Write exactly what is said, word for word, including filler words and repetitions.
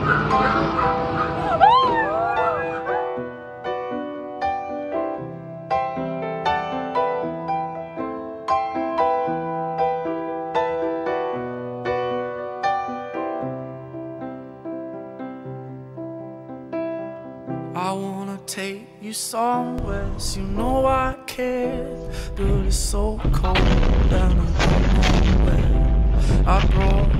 I wanna take you somewhere, so you know I care, but it's so cold and I don't know where. I brought